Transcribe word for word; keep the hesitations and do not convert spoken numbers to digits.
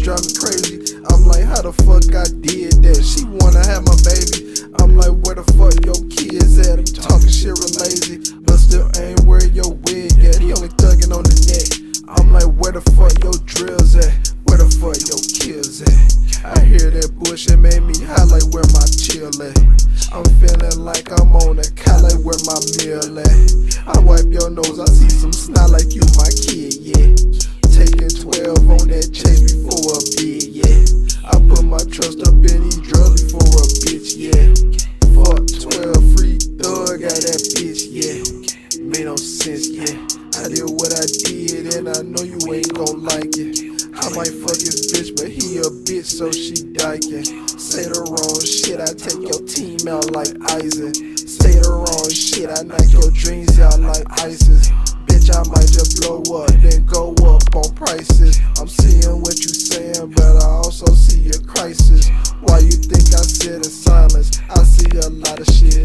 drive me crazy. I'm like, how the fuck I did that? She wanna have my baby. I'm like, where the fuck your kids at? I'm talking shit real lazy, but still ain't where your wig at. He only thugging on the neck. I'm like, where the fuck your drills at? Where the fuck your kills at? I hear that bullshit made me highlight where my chill at. I'm feeling like I'm on a cot, like where my meal at. I wipe your nose, I see some snot like you my kid, yeah. Taking twelve on that chase before a bid, yeah. I put my trust up in these drugs before a bitch, yeah. Fuck twelve, free thug out that bitch, yeah. Made no sense, yeah. I did what I did and I know you ain't gon' like it. I might fuck his bitch, but he a bitch, so she dyking. Say the wrong shit, I take your team out like Isaac. Say the wrong shit, I knock your dreams out like ISIS. Bitch, I might just blow up, then go up on prices. I'm seeing what you saying, but I also see your crisis. Why you think I sit in silence? I see a lot of shit